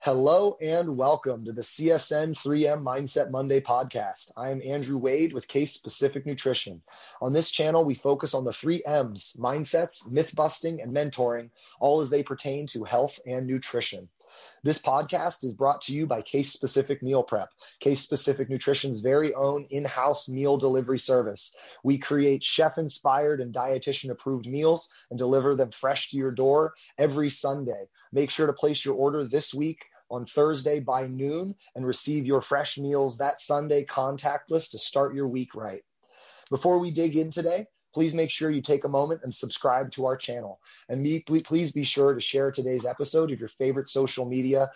Hello and welcome to the CSN3M Mindset Monday podcast. I'm Andrew Wade with Case Specific Nutrition. On this channel, we focus on the three M's: mindsets, myth busting, and mentoring, all as they pertain to health and nutrition. This podcast is brought to you by Case Specific Meal Prep, Case Specific Nutrition's very own in-house meal delivery service. We create chef-inspired and dietitian-approved meals and deliver them fresh to your door every Sunday. Make sure to place your order this week on Thursday by noon and receive your fresh meals that Sunday contactless to start your week right. Before we dig in today, please make sure you take a moment and subscribe to our channel. And please be sure to share today's episode of your favorite social media,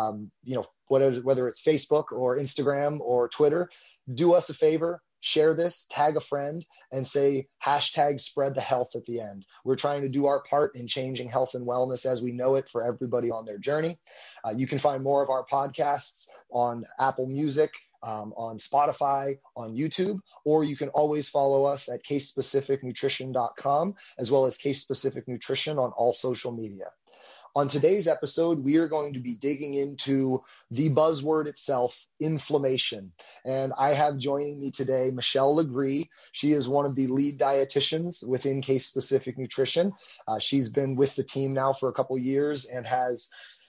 whether it's Facebook or Instagram or Twitter. Do us a favor. Share this, tag a friend, and say hashtag spread the health at the end. We're trying to do our part in changing health and wellness as we know it for everybody on their journey. You can find more of our podcasts on Apple Music, on Spotify, on YouTube, or you can always follow us at casespecificnutrition.com, as well as Case Specific Nutrition on all social media. On today's episode, we are going to be digging into the buzzword itself, inflammation. And I have joining me today, Michelle Lagree. She is one of the lead dietitians within Case Specific Nutrition. She's been with the team now for a couple of years and has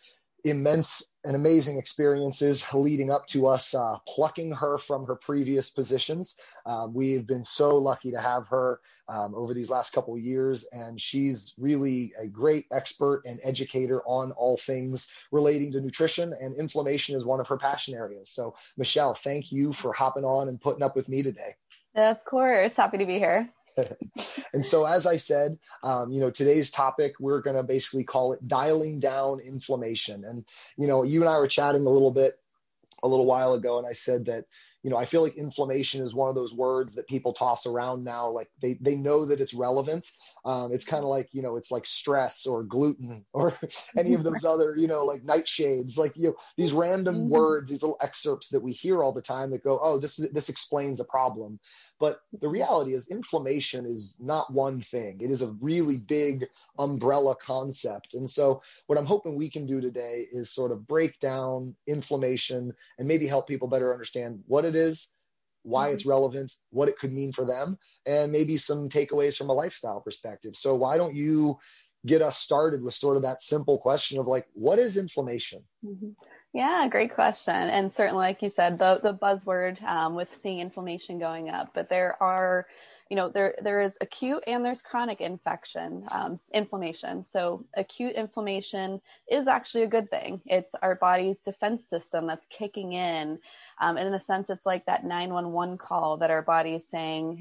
immense and amazing experiences leading up to us plucking her from her previous positions. We've been so lucky to have her over these last couple of years, and she's really a great expert and educator on all things relating to nutrition, and inflammation is one of her passion areas. So Michelle, thank you for hopping on and putting up with me today. Of course. Happy to be here. And so, as I said, today's topic, we're going to basically call it dialing down inflammation. And, you and I were chatting a little while ago, and I said that, I feel like inflammation is one of those words that people toss around now. Like they know that it's relevant. It's kind of like, it's like stress or gluten or any of those other, like nightshades, like, these random words, these little excerpts that we hear all the time that go, oh, this explains a problem. But the reality is inflammation is not one thing. It is a really big umbrella concept. And so what I'm hoping we can do today is sort of break down inflammation and maybe help people better understand what it is, why it's relevant, what it could mean for them, and maybe some takeaways from a lifestyle perspective. So why don't you get us started with sort of that simple question of like, what is inflammation? Mm-hmm. Yeah, great question. And certainly, like you said, the buzzword with seeing inflammation going up, but there are, there is acute and there's chronic inflammation. So acute inflammation is actually a good thing. It's our body's defense system that's kicking in. And in a sense, it's like that 911 call that our body is saying,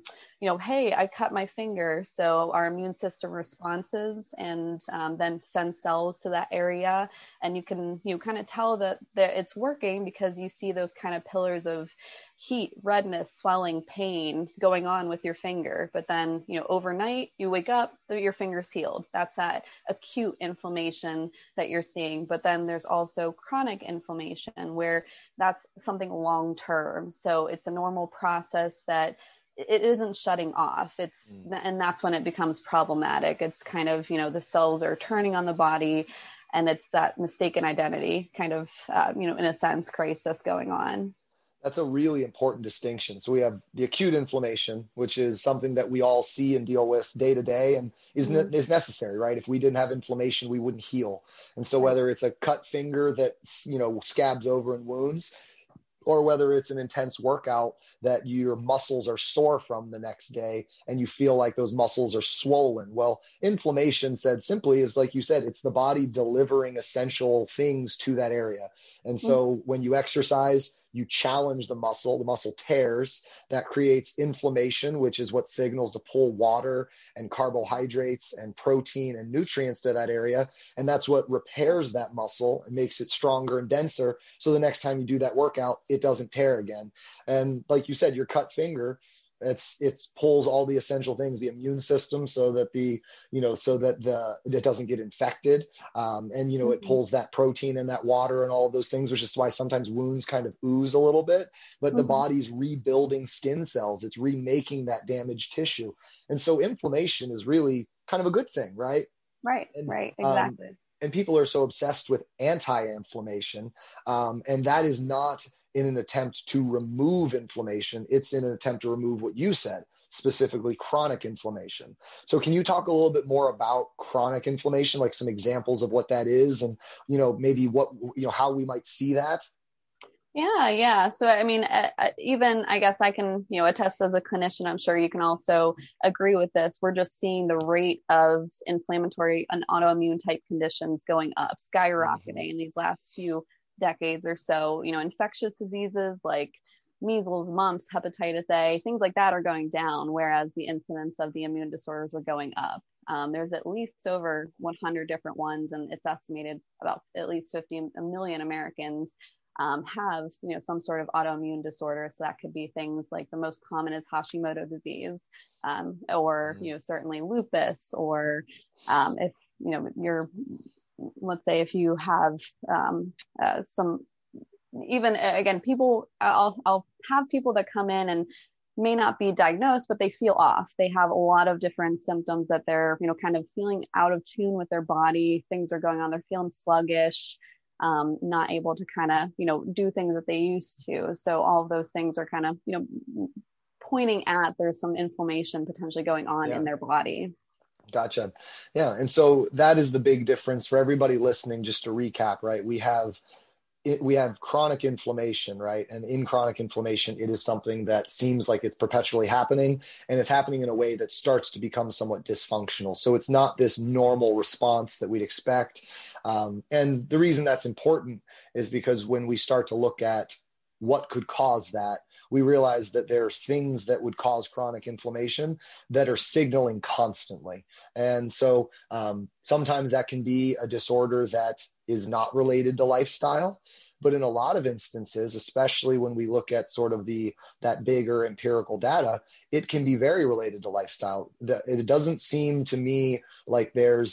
hey, I cut my finger. So our immune system responses and then sends cells to that area. And you can kind of tell that it's working because you see those kind of pillars of heat, redness, swelling, pain going on with your finger. But then, overnight you wake up, your finger's healed. That's that acute inflammation that you're seeing. But then there's also chronic inflammation where that's something long term. So it's a normal process that it isn't shutting off. And that's when it becomes problematic. It's kind of, the cells are turning on the body, and it's that mistaken identity kind of, in a sense, crisis going on. That's a really important distinction. So we have the acute inflammation, which is something that we all see and deal with day to day and is necessary, right? If we didn't have inflammation, we wouldn't heal. And so whether it's a cut finger that, scabs over and wounds, or whether it's an intense workout that your muscles are sore from the next day and you feel like those muscles are swollen. Well, inflammation, said simply, is like you said, it's the body delivering essential things to that area. And so when you exercise, you challenge the muscle tears, that creates inflammation, which is what signals to pull water and carbohydrates and protein and nutrients to that area. And that's what repairs that muscle and makes it stronger and denser. So the next time you do that workout, it doesn't tear again. And like you said, your cut finger, it pulls all the essential things, the immune system, so that it doesn't get infected. It pulls that protein and that water and all of those things, which is why sometimes wounds kind of ooze a little bit, but the body's rebuilding skin cells. It's remaking that damaged tissue. And so inflammation is really kind of a good thing, right? Right, exactly. and people are so obsessed with anti-inflammation. And that is not in an attempt to remove inflammation. It's in an attempt to remove what you said, specifically chronic inflammation. So can you talk a little bit more about chronic inflammation, like some examples of what that is, and, maybe what, how we might see that? Yeah. So, I mean, even I guess I can, attest as a clinician, I'm sure you can also agree with this. We're just seeing the rate of inflammatory and autoimmune type conditions going up, skyrocketing in these last few decades or so. Infectious diseases like measles, mumps, hepatitis A, things like that are going down, whereas the incidence of the immune disorders are going up. There's at least over 100 different ones, and it's estimated about at least 50 million Americans have, some sort of autoimmune disorder. So that could be things like the most common is Hashimoto disease, or, certainly lupus, or if, let's say if you have some, even again, people, I'll have people that come in and may not be diagnosed, but they feel off. They have a lot of different symptoms that they're, kind of feeling out of tune with their body. Things are going on. They're feeling sluggish. Not able to kind of, do things that they used to. So all of those things are kind of, pointing at there's some inflammation potentially going on in their body. Gotcha. Yeah. And so that is the big difference for everybody listening. Just to recap, right? We have chronic inflammation, right? And in chronic inflammation, it is something that seems like it's perpetually happening, and it's happening in a way that starts to become somewhat dysfunctional. So it's not this normal response that we'd expect. And the reason that's important is because when we start to look at what could cause that, we realize that there are things that would cause chronic inflammation that are signaling constantly. And so sometimes that can be a disorder that is not related to lifestyle. But in a lot of instances, especially when we look at sort of that bigger empirical data, it can be very related to lifestyle. It doesn't seem to me like there's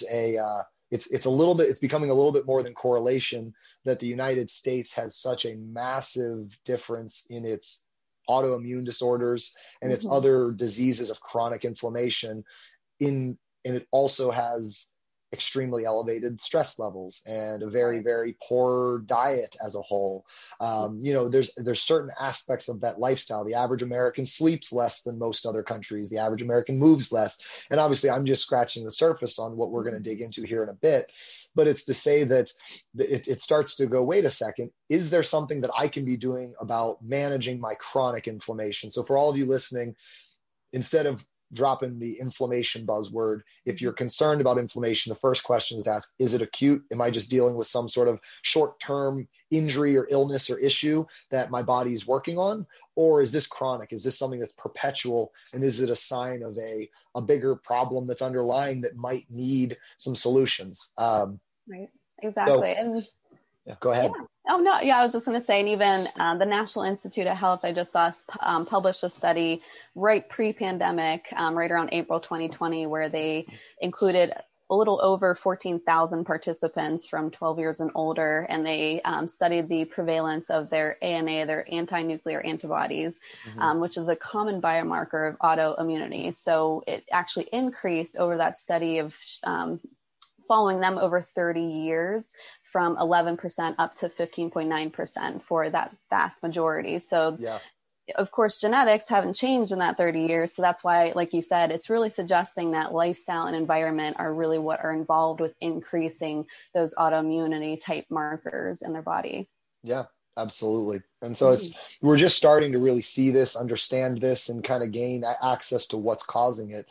it's becoming a little bit more than correlation that the United States has such a massive difference in its autoimmune disorders and its other diseases of chronic inflammation, and it also has extremely elevated stress levels and a very, very poor diet as a whole. There's certain aspects of that lifestyle. The average American sleeps less than most other countries. The average American moves less. And obviously, I'm just scratching the surface on what we're going to dig into here in a bit. But it's to say that it starts to go, wait a second, is there something that I can be doing about managing my chronic inflammation? So for all of you listening, instead of dropping the inflammation buzzword, if you're concerned about inflammation, the first question is to ask, is it acute? Am I just dealing with some sort of short-term injury or illness or issue that my body is working on? Or is this chronic? Is this something that's perpetual? And is it a sign of a bigger problem that's underlying that might need some solutions? Right. Exactly. Go ahead. Yeah. Oh, no. Yeah, I was just going to say, and even the National Institute of Health, I just saw published a study right pre-pandemic, right around April 2020, where they included a little over 14,000 participants from 12 years and older, and they studied the prevalence of their ANA, their anti-nuclear antibodies, which is a common biomarker of autoimmunity. So it actually increased over that study of following them over 30 years from 11% up to 15.9% for that vast majority. So of course, genetics haven't changed in that 30 years. So that's why, like you said, it's really suggesting that lifestyle and environment are really what are involved with increasing those autoimmunity type markers in their body. Yeah, absolutely. And so we're just starting to really see this, understand this, and kind of gain access to what's causing it.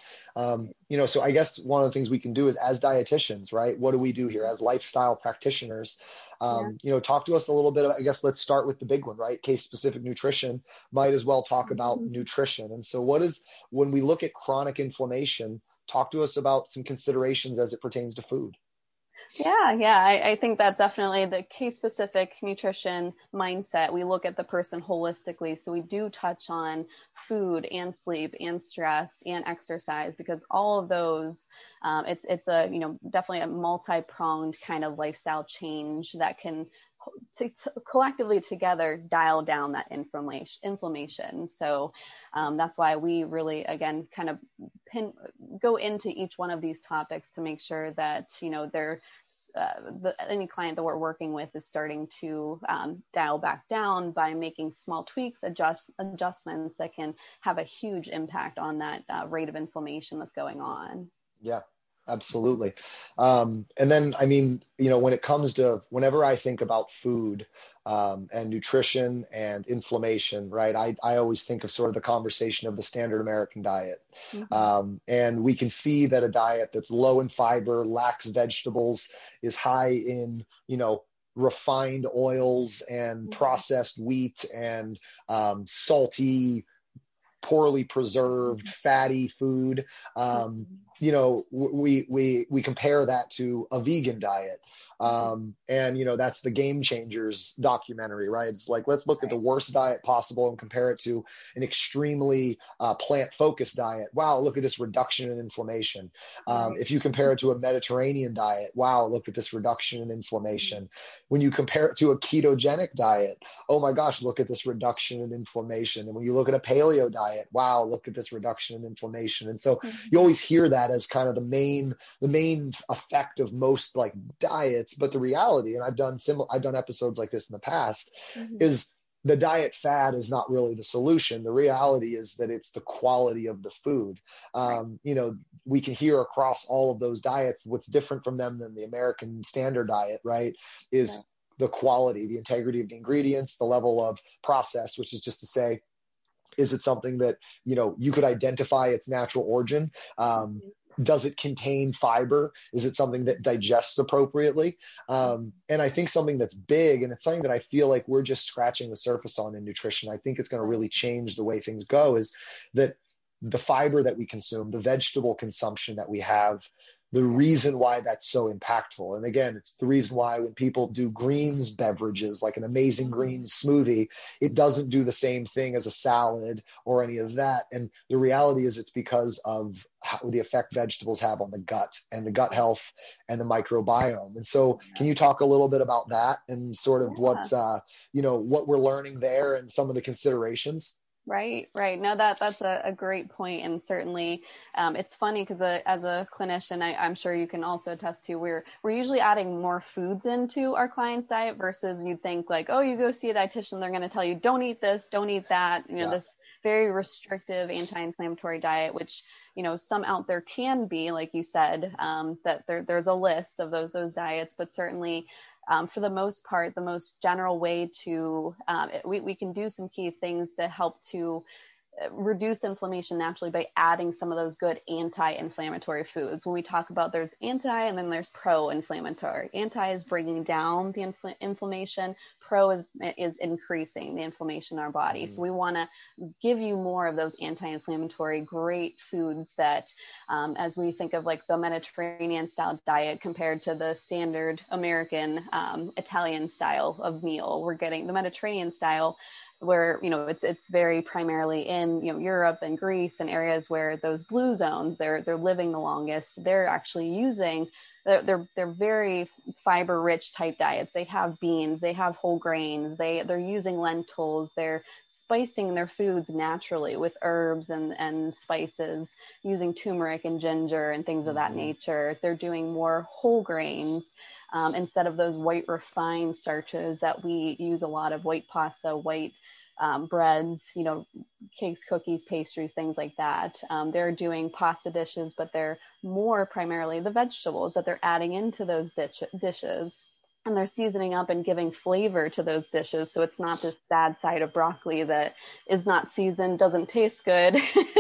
So I guess one of the things we can do is, as dietitians, right? What do we do here as lifestyle practitioners? Talk to us a little bit. I guess let's start with the big one, right? Case specific nutrition. Might as well talk about nutrition. And so when we look at chronic inflammation, talk to us about some considerations as it pertains to food. Yeah. I think that definitely the case-specific nutrition mindset, we look at the person holistically. So we do touch on food and sleep and stress and exercise, because all of those, it's a, definitely a multi-pronged kind of lifestyle change that can collectively together dial down that inflammation. So that's why we really, again, kind of go into each one of these topics to make sure that, any client that we're working with is starting to dial back down by making small tweaks, adjustments that can have a huge impact on that rate of inflammation that's going on. Yeah. Absolutely. And then, I mean, when it comes to, whenever I think about food and nutrition and inflammation, right, I always think of sort of the conversation of the standard American diet. Mm-hmm. And we can see that a diet that's low in fiber, lacks vegetables, is high in, refined oils and processed wheat and salty, poorly preserved, fatty food. We compare that to a vegan diet. And, that's the Game Changers documentary, right? It's like, let's look at the worst diet possible and compare it to an extremely plant-focused diet. Wow, look at this reduction in inflammation. If you compare it to a Mediterranean diet, wow, look at this reduction in inflammation. When you compare it to a ketogenic diet, oh my gosh, look at this reduction in inflammation. And when you look at a paleo diet, wow, look at this reduction in inflammation. And so you always hear that as kind of the main effect of most like diets. But the reality, and I've done episodes like this in the past, is the diet fad is not really the solution. The reality is that it's the quality of the food. We can hear across all of those diets, what's different from them than the American standard diet, right, is the quality, the integrity of the ingredients, the level of process, which is just to say, is it something that, you could identify its natural origin? Does it contain fiber? Is it something that digests appropriately? And I think something that's big, and it's something that I feel like we're just scratching the surface on in nutrition, I think it's going to really change the way things go, is that the fiber that we consume, the vegetable consumption that we have, the reason why that's so impactful. And again, it's the reason why when people do greens beverages, like an amazing greens smoothie, it doesn't do the same thing as a salad or any of that. And the reality is it's because of the effect vegetables have on the gut and the gut health and the microbiome. And so can you talk a little bit about that and sort of what's, what we're learning there and some of the considerations? Right. No, that's a great point. And certainly, it's funny because as a clinician, I'm sure you can also attest to, we're usually adding more foods into our client's diet versus you'd think like, oh, you go see a dietitian, they're going to tell you, don't eat this, don't eat that, this very restrictive anti-inflammatory diet, which, some out there can be, like you said, that there's a list of those diets, but certainly, for the most part, the most general way to, we can do some key things to help to reduce inflammation naturally by adding some of those good anti-inflammatory foods. When we talk about there's anti and then there's pro-inflammatory. Anti is bringing down the inflammation. Pro is increasing the inflammation in our body. So we want to give you more of those anti-inflammatory great foods that, as we think of like the Mediterranean style diet compared to the standard American Italian style of meal, we're getting the Mediterranean style where, it's very primarily in, Europe and Greece and areas where those blue zones, they're living the longest. They're actually using, they're very fiber rich type diets. They have beans, they have whole grains, they're using lentils, they're spicing their foods naturally with herbs and spices, using turmeric and ginger and things of that nature. They're doing more whole grains. Instead of those white refined starches that we use a lot of, white pasta, white breads, cakes, cookies, pastries, things like that. They're doing pasta dishes, but they're more primarily the vegetables that they're adding into those dishes. And they're seasoning up and giving flavor to those dishes. So it's not this bad side of broccoli that is not seasoned, doesn't taste good.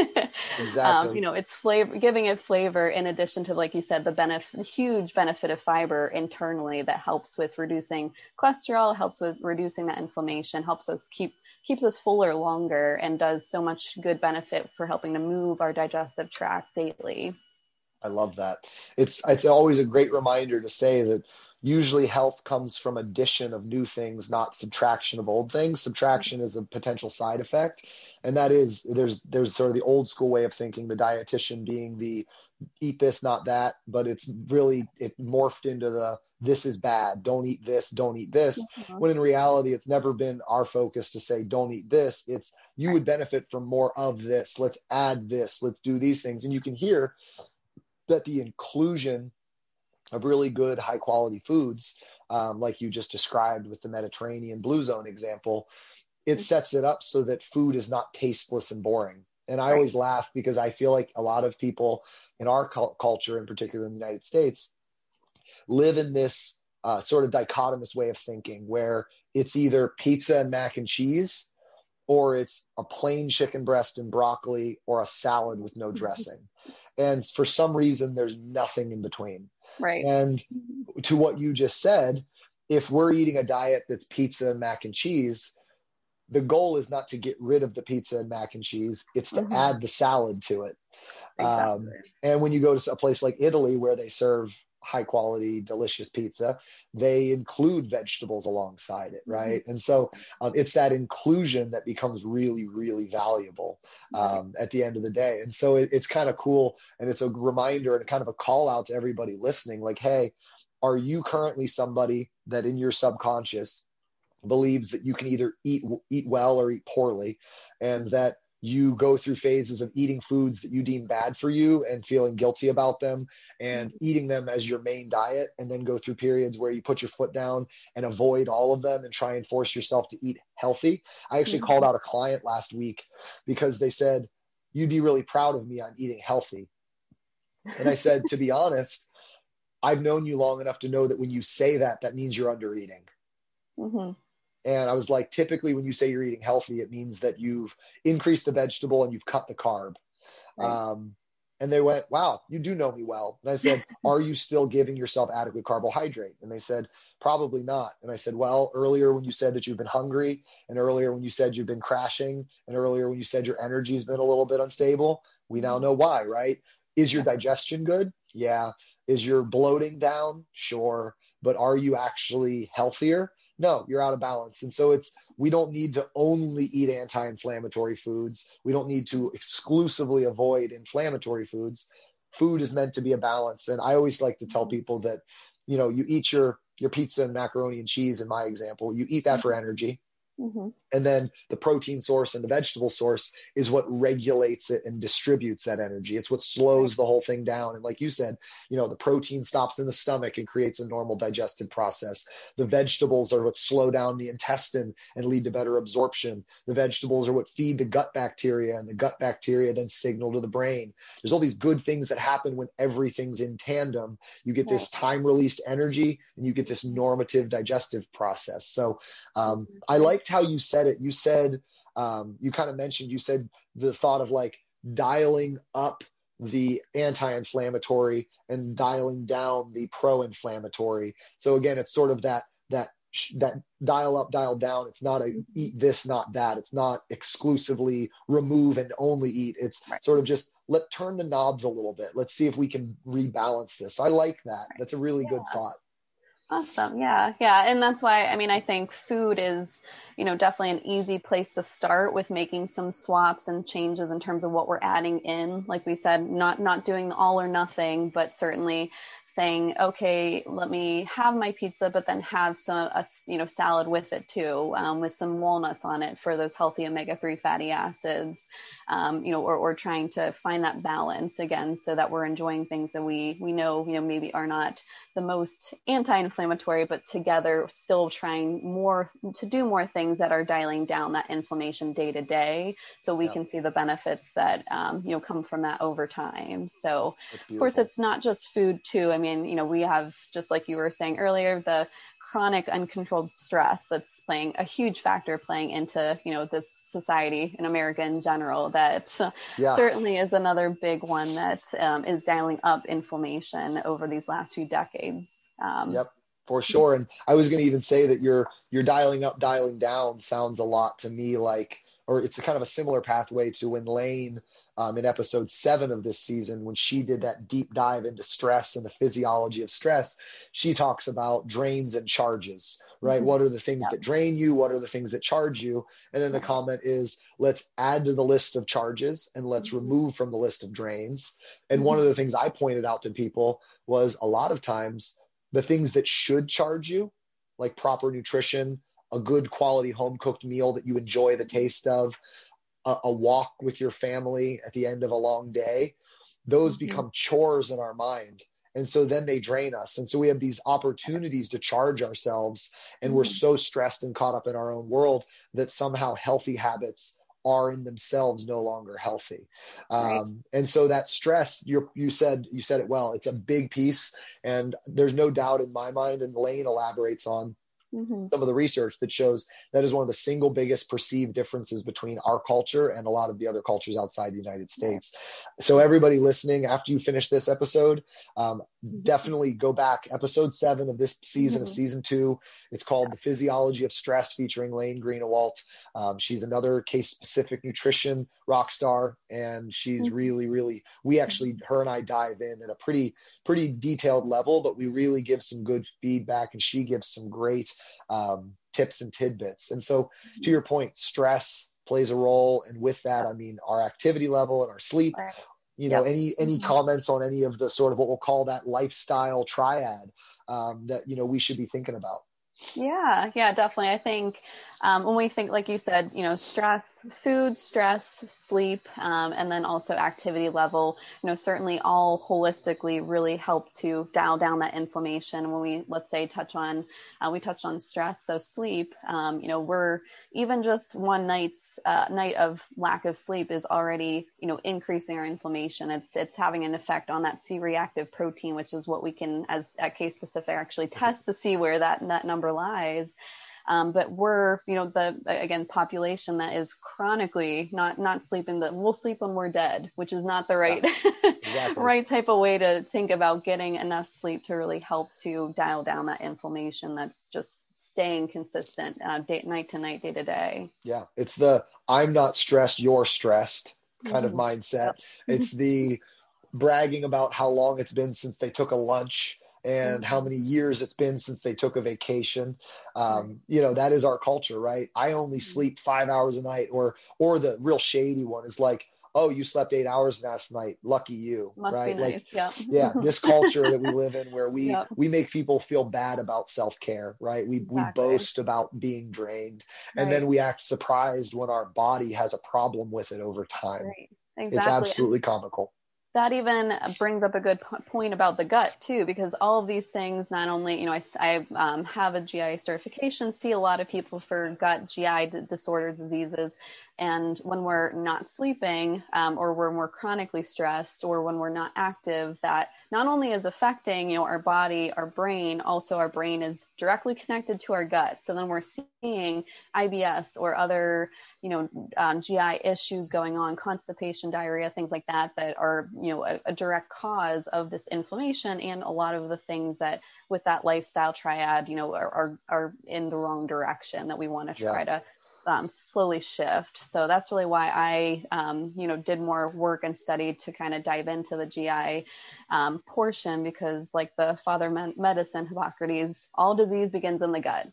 Exactly. It's flavor, giving it flavor in addition to, like you said, the huge benefit of fiber internally that helps with reducing cholesterol, helps with reducing that inflammation, helps us keeps us fuller longer, and does so much good benefit for helping to move our digestive tract daily. I love that. It's always a great reminder to say that usually health comes from addition of new things, not subtraction of old things. Subtraction is a potential side effect. And that is, there's sort of the old school way of thinking, the dietitian being the eat this, not that, but it morphed into the, this is bad. Don't eat this. Don't eat this. Mhm. When in reality, it's never been our focus to say, don't eat this. It's you would benefit from more of this. Let's add this. Let's do these things. And you can hear that the inclusion of really good, high quality foods, like you just described with the Mediterranean Blue Zone example, it sets it up so that food is not tasteless and boring. And I always laugh because I feel like a lot of people in our culture, in particular in the United States, live in this sort of dichotomous way of thinking where it's either pizza and mac and cheese, or it's a plain chicken breast and broccoli, or a salad with no dressing. And for some reason, there's nothing in between. Right. And to what you just said, if we're eating a diet that's pizza and mac and cheese, the goal is not to get rid of the pizza and mac and cheese. It's to add the salad to it. Exactly. And when you go to a place like Italy where they serve high quality, delicious pizza, they include vegetables alongside it, right? And so it's that inclusion that becomes really, really valuable at the end of the day. And so it's kind of cool. And it's a reminder and kind of a call out to everybody listening, like, hey, are you currently somebody that in your subconscious believes that you can either eat well or eat poorly, and that you go through phases of eating foods that you deem bad for you and feeling guilty about them and eating them as your main diet, and then go through periods where you put your foot down and avoid all of them and try and force yourself to eat healthy? I actually called out a client last week because they said, you'd be really proud of me, I'm eating healthy. And I said, to be honest, I've known you long enough to know that when you say that, that means you're under eating. And I was like, typically when you say you're eating healthy, it means that you've increased the vegetable and you've cut the carb. And they went, wow, you do know me well. And I said, are you still giving yourself adequate carbohydrate? And they said, probably not. And I said, well, earlier when you said that you've been hungry, and earlier when you said you've been crashing, and earlier when you said your energy's been a little bit unstable, we now know why, right? Is your digestion good? Yeah. Is your bloating down? Sure. But are you actually healthier? No, you're out of balance. And so we don't need to only eat anti-inflammatory foods. We don't need to exclusively avoid inflammatory foods. Food is meant to be a balance. And I always like to tell people that, you eat your pizza and macaroni and cheese, in my example, you eat that for energy. And then the protein source and the vegetable source is what regulates it and distributes that energy. It's what slows the whole thing down. And like you said, the protein stops in the stomach and creates a normal digestive process. The vegetables are what slow down the intestine and lead to better absorption. The vegetables are what feed the gut bacteria, and the gut bacteria then signal to the brain. There's all these good things that happen when everything's in tandem. You get this time-released energy, and you get this normative digestive process. So I liked how you said it. You said, you kind of mentioned, you said the thought of like dialing up the anti-inflammatory and dialing down the pro-inflammatory. So again, it's sort of that dial up, dial down. It's not a eat this, not that. It's not exclusively remove and only eat. It's sort of just turn the knobs a little bit. Let's see if we can rebalance this. So I like that. That's a really good thought. Awesome. Yeah. And that's why, I think food is, definitely an easy place to start with making some swaps and changes in terms of what we're adding in. Like we said, not doing all or nothing, but certainly saying, okay, let me have my pizza, but then have a salad with it too, with some walnuts on it for those healthy omega-3 fatty acids, or trying to find that balance again, so that we're enjoying things that we know, maybe are not the most anti-inflammatory, but together still trying to do more things that are dialing down that inflammation day to day, so we can see the benefits that, come from that over time. So of course, it's not just food too. We have, just like you were saying earlier, the chronic uncontrolled stress that's playing a huge factor into, this society in America in general, that certainly is another big one that is dialing up inflammation over these last few decades. For sure. And I was going to even say that your dialing up, dialing down sounds a lot to me like, or it's a kind of a similar pathway to when Lane in episode 7 of this season, when she did that deep dive into stress and the physiology of stress, she talks about drains and charges, right? Mm-hmm. What are the things Yep. that drain you? What are the things that charge you? And then the comment is, let's add to the list of charges and let's Mm-hmm. remove from the list of drains. And one of the things I pointed out to people was a lot of times the things that should charge you, like proper nutrition, a good quality home cooked meal that you enjoy the taste of, a walk with your family at the end of a long day, those become chores in our mind. And so then they drain us. And so we have these opportunities to charge ourselves. And we're so stressed and caught up in our own world that somehow healthy habits are in themselves no longer healthy. Right. And so that stress, you said it well, it's a big piece. And there's no doubt in my mind, and Lane elaborates on some of the research that shows that is one of the single biggest perceived differences between our culture and a lot of the other cultures outside the United States. So everybody listening, after you finish this episode, definitely go back. Episode 7 of this season of season 2. It's called The Physiology of Stress, featuring Lane Greenewalt. She's another case-specific nutrition rock star, and she's really, really, her and I dive in at a pretty detailed level, but we really give some good feedback, and she gives some great tips and tidbits. And so to your point, stress plays a role. And with that, I mean, our activity level and our sleep, any comments on any of the sort of what we'll call that lifestyle triad that, we should be thinking about? Yeah, definitely. I think when we think, like you said, stress, food, stress, sleep, and then also activity level, certainly all holistically really help to dial down that inflammation. When we, let's say, we touched on stress, so sleep, we're even just one night of lack of sleep is already, increasing our inflammation. It's having an effect on that C-reactive protein, which is what we can, as at case specific, actually test to see where that number lies. But we're, the population that is chronically not sleeping, that we'll sleep when we're dead, which is not the right, exactly. right type of way to think about getting enough sleep to really help to dial down that inflammation that's just staying consistent night to night, day to day. Yeah. It's the, I'm not stressed, you're stressed kind of mindset. Yep. It's the bragging about how long it's been since they took a lunch and how many years it's been since they took a vacation. That is our culture, right? I only sleep 5 hours a night, or the real shady one is like, oh, you slept 8 hours last night. Lucky you. Must right? Be nice. Like, this culture that we live in where we make people feel bad about self-care, right? We boast about being drained, and then we act surprised when our body has a problem with it over time. Right. Exactly. It's absolutely comical. That even brings up a good point about the gut too, because all of these things, not only, I have a GI certification, see a lot of people for gut GI disorders, diseases. And when we're not sleeping, or when we're chronically stressed, or when we're not active, that not only is affecting, our body, our brain, also our brain is directly connected to our gut. So then we're seeing IBS or other, GI issues going on, constipation, diarrhea, things like that are, a direct cause of this inflammation. And a lot of the things that with that lifestyle triad, are in the wrong direction that we want to try to slowly shift. So that's really why I, did more work and studied to kind of dive into the GI portion, because like the father medicine, Hippocrates, all disease begins in the gut.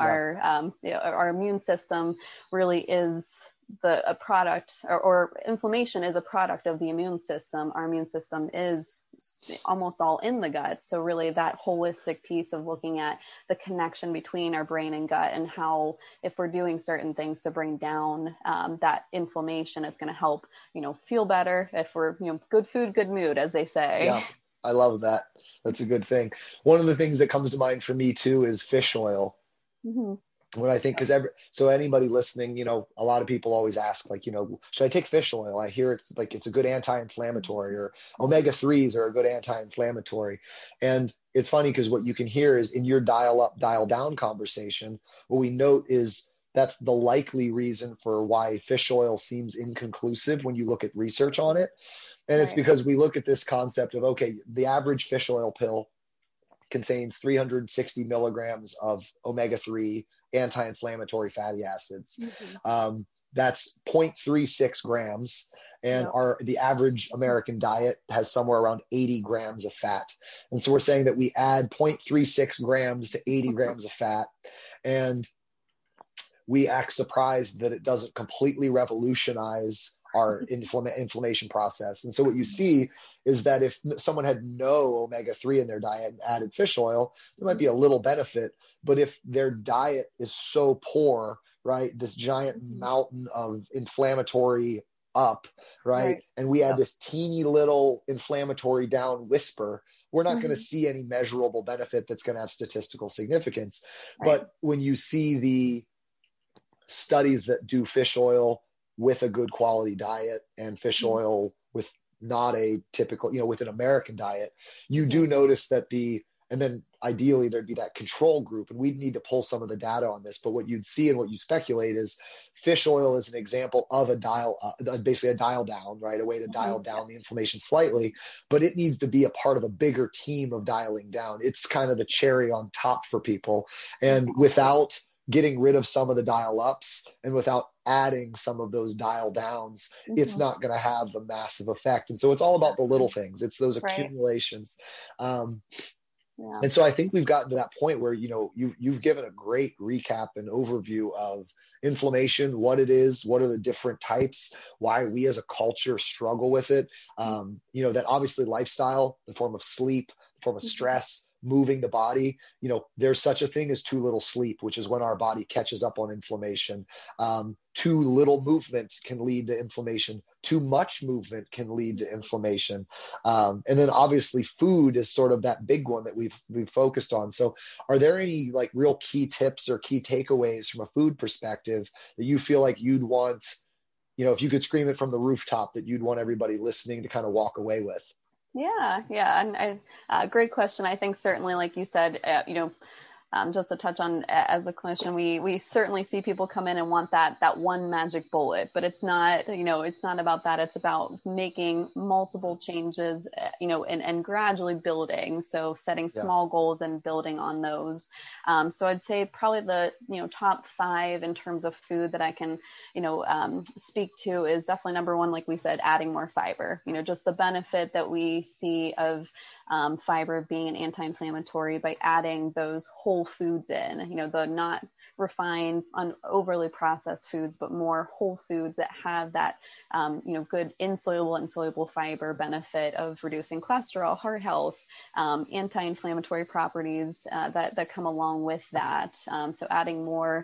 Our immune system really is a product, or inflammation is a product of the immune system. Our immune system is almost all in the gut. So really that holistic piece of looking at the connection between our brain and gut, and how if we're doing certain things to bring down that inflammation, it's going to help, feel better. If we're, good food, good mood, as they say. Yeah, I love that. That's a good thing. One of the things that comes to mind for me too is fish oil. When I think, so anybody listening, a lot of people always ask, like, should I take fish oil? I hear it's like, it's a good anti-inflammatory, or omega-3s are a good anti-inflammatory. And it's funny because what you can hear is in your dial up, dial down conversation, what we note is that's the likely reason for why fish oil seems inconclusive when you look at research on it. And it's because we look at this concept of, okay, the average fish oil pill contains 360 milligrams of omega-3 anti-inflammatory fatty acids. That's 0.36 grams. And the average American diet has somewhere around 80 grams of fat. And so we're saying that we add 0.36 grams to 80 grams of fat, and we act surprised that it doesn't completely revolutionize our inflammation process. And so what you see is that if someone had no omega-3 in their diet and added fish oil, there might be a little benefit. But if their diet is so poor, right, this giant mountain of inflammatory up, right, and we add this teeny little inflammatory down whisper, we're not going to see any measurable benefit that's going to have statistical significance. But when you see the studies that do fish oil with a good quality diet and fish oil with not a typical, with an American diet, you do notice that and then ideally there'd be that control group, and we'd need to pull some of the data on this. But what you'd see and what you speculate is fish oil is an example of basically a dial down, right? A way to dial down the inflammation slightly, but it needs to be a part of a bigger team of dialing down. It's kind of the cherry on top for people. And without getting rid of some of the dial ups and without adding some of those dial downs, it's not going to have a massive effect. And so it's all about the little things. It's those accumulations. And so I think we've gotten to that point where, you've given a great recap and overview of inflammation, what it is, what are the different types, why we as a culture struggle with it. That obviously lifestyle, the form of sleep, the form of stress, moving the body, there's such a thing as too little sleep, which is when our body catches up on inflammation. Too little movement can lead to inflammation. Too much movement can lead to inflammation. And then obviously food is sort of that big one that we've focused on. So are there any like real key tips or key takeaways from a food perspective that you feel like you'd want, if you could scream it from the rooftop, that you'd want everybody listening to kind of walk away with? And great question. I think certainly, like you said, just to touch on, as a clinician, we certainly see people come in and want that one magic bullet, but it's not, it's not about that. It's about making multiple changes, and gradually building. So setting small goals and building on those. So I'd say probably the, top 5 in terms of food that I can, speak to is definitely number 1, like we said, adding more fiber, just the benefit that we see of fiber being an anti-inflammatory by adding those whole foods in, the not refined, overly processed foods, but more whole foods that have that, good insoluble and soluble fiber benefit of reducing cholesterol, heart health, anti-inflammatory properties that come along with that. So adding more,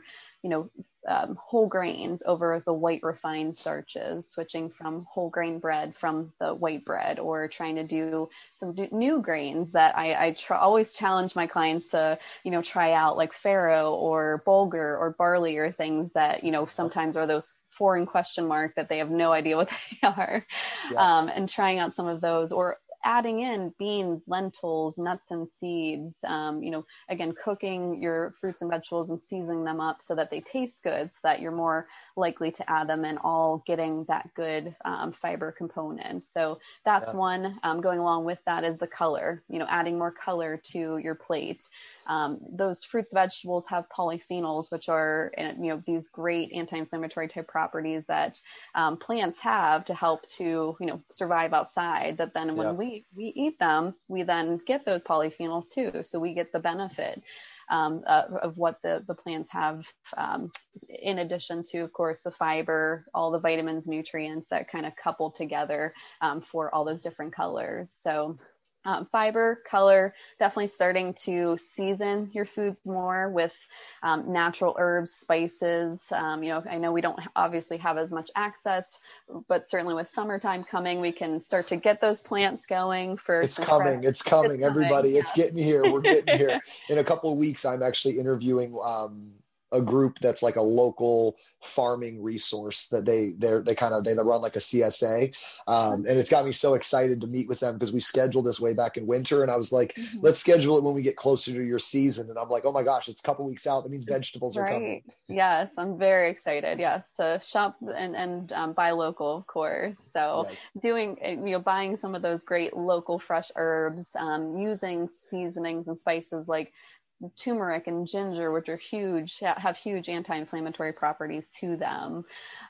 whole grains over the white refined starches, switching from whole grain bread from the white bread, or trying to do some new grains that I always challenge my clients to, try out, like farro or bulgur or barley, or things that, sometimes are those foreign question mark that they have no idea what they are, and trying out some of those, or adding in beans, lentils, nuts and seeds, again, cooking your fruits and vegetables and seasoning them up so that they taste good, so that you're more likely to add them in, all getting that good fiber component. So that's one. Going along with that is the color, adding more color to your plate. Those fruits, vegetables have polyphenols, which are, these great anti-inflammatory type properties that plants have to help to, survive outside. That then when we eat them, we then get those polyphenols too. So we get the benefit of what the plants have, in addition to, of course, the fiber, all the vitamins, nutrients that kind of couple together for all those different colors. So fiber, color, definitely starting to season your foods more with natural herbs, spices. I know we don't obviously have as much access, but certainly with summertime coming, we can start to get those plants going. It's coming, everybody. It's getting here. We're getting here. In a couple of weeks, I'm actually interviewing a group that's like a local farming resource that they run like a CSA. And it's got me so excited to meet with them because we scheduled this way back in winter. And I was like, let's schedule it when we get closer to your season. And I'm like, oh my gosh, it's a couple weeks out. That means vegetables are coming. Yes, I'm very excited. Yes, to shop and buy local, of course. So Yes. buying some of those great local fresh herbs, using seasonings and spices like turmeric and ginger, which are have huge anti-inflammatory properties to them.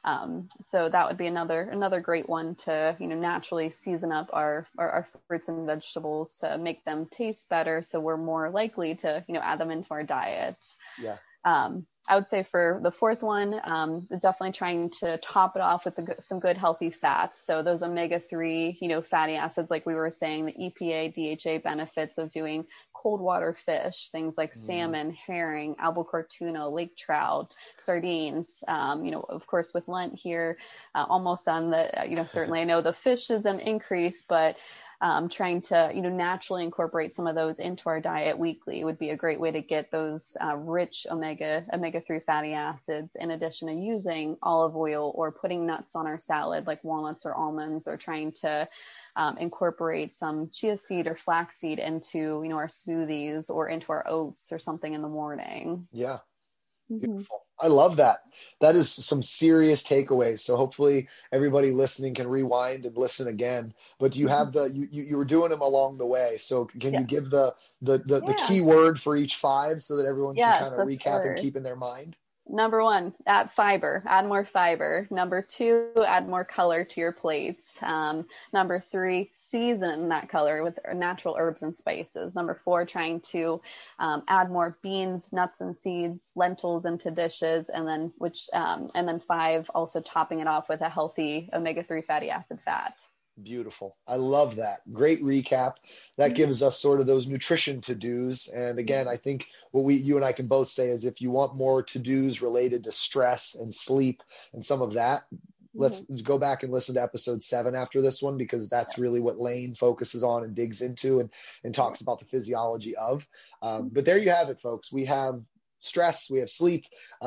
So that would be another great one to, naturally season up our fruits and vegetables to make them taste better. So we're more likely to, add them into our diet. Yeah. I would say for the fourth one, definitely trying to top it off with some good healthy fats. So those omega-3, fatty acids, like we were saying, the EPA, DHA benefits of doing cold water fish, things like salmon, herring, albacore tuna, lake trout, sardines. Of course, with Lent here, almost on the, certainly I know the fish is an increase, but trying to, naturally incorporate some of those into our diet weekly would be a great way to get those rich omega-3 fatty acids, in addition to using olive oil or putting nuts on our salad, like walnuts or almonds, or trying to incorporate some chia seed or flaxseed into, our smoothies or into our oats or something in the morning. Yeah. Beautiful. I love that. That is some serious takeaways. So hopefully everybody listening can rewind and listen again. But you have you were doing them along the way. So can you give the key word for each 5 so that everyone can kind of recap and keep in their mind? Number 1, add fiber, add more fiber. Number 2, add more color to your plates. Number 3, season that color with natural herbs and spices. Number 4, trying to add more beans, nuts and seeds, lentils into dishes. And then 5, also topping it off with a healthy omega-3 fatty acid fat. Beautiful. I love that. Great recap. That gives us sort of those nutrition to-dos. And again, I think what you and I can both say is if you want more to-dos related to stress and sleep and some of that, let's go back and listen to episode 7 after this one, because that's really what Lane focuses on and digs into and talks about the physiology of. But there you have it, folks. We have stress, we have sleep,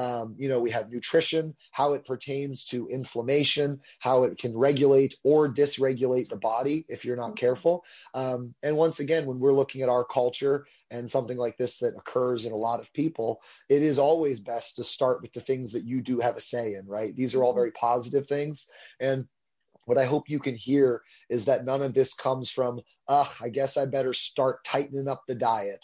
we have nutrition, how it pertains to inflammation, how it can regulate or dysregulate the body if you're not careful. And once again, when we're looking at our culture and something like this that occurs in a lot of people, it is always best to start with the things that you do have a say in, right? These are all very positive things. And what I hope you can hear is that none of this comes from, I guess I better start tightening up the diet.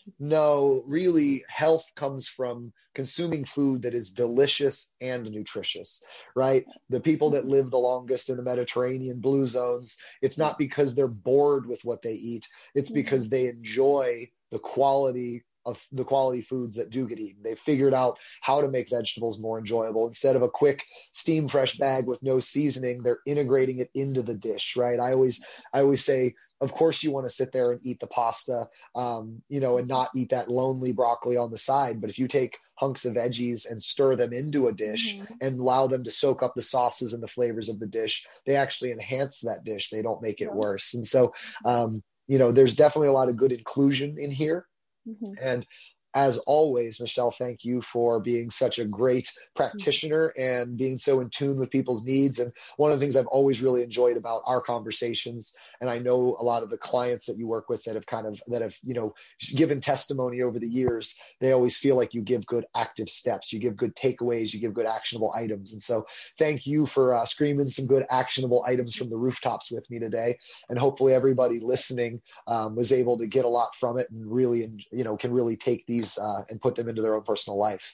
No, really, health comes from consuming food that is delicious and nutritious, right? The people that live the longest in the Mediterranean blue zones, it's not because they're bored with what they eat. It's because they enjoy the quality foods that do get eaten. They've figured out how to make vegetables more enjoyable. Instead of a quick steam fresh bag with no seasoning, they're integrating it into the dish, right? I always say, of course you want to sit there and eat the pasta, and not eat that lonely broccoli on the side. But if you take hunks of veggies and stir them into a dish and allow them to soak up the sauces and the flavors of the dish, they actually enhance that dish. They don't make it worse. And so, there's definitely a lot of good inclusion in here. And as always, Michelle, thank you for being such a great practitioner and being so in tune with people's needs. And one of the things I've always really enjoyed about our conversations, and I know a lot of the clients that you work with that have given testimony over the years, they always feel like you give good active steps, you give good takeaways, you give good actionable items. And so thank you for screaming some good actionable items from the rooftops with me today. And hopefully everybody listening was able to get a lot from it and really, can really take these and put them into their own personal life.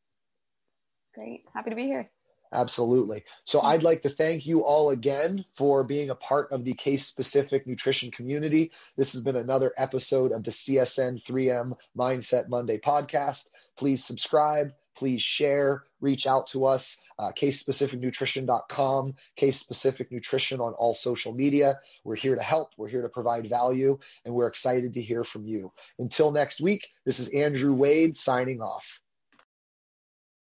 Great. Happy to be here. Absolutely. So I'd like to thank you all again for being a part of the case-specific nutrition community. This has been another episode of the CSN3M Mindset Monday podcast. Please subscribe. Please share. Reach out to us, casespecificnutrition.com, Case Specific Nutrition on all social media. We're here to help. We're here to provide value, and we're excited to hear from you. Until next week, this is Andrew Wade signing off.